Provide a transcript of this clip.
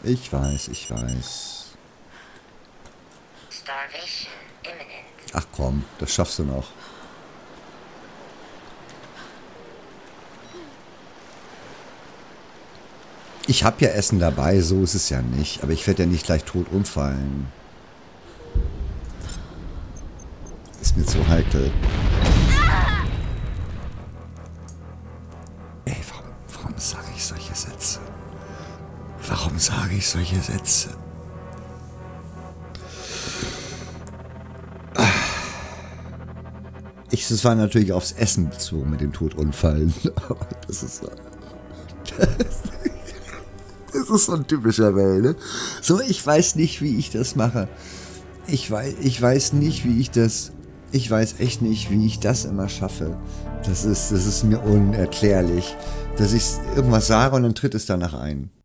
Ich weiß, ich weiß. Starvation imminent. Ach komm, das schaffst du noch. Ich habe ja Essen dabei, so ist es ja nicht. Aber ich werde ja nicht gleich tot umfallen. Ist mir zu heikel. Ey, warum sage ich solche Sätze? Warum sage ich solche Sätze? Es war natürlich aufs Essen bezogen mit dem Todunfallen. Aber das ist so ein typischer Mail, ne? So, ich weiß nicht, wie ich das mache. Ich weiß nicht, wie ich das... Ich weiß echt nicht, wie ich das immer schaffe. Das ist mir unerklärlich. Dass ich irgendwas sage und dann tritt es danach ein.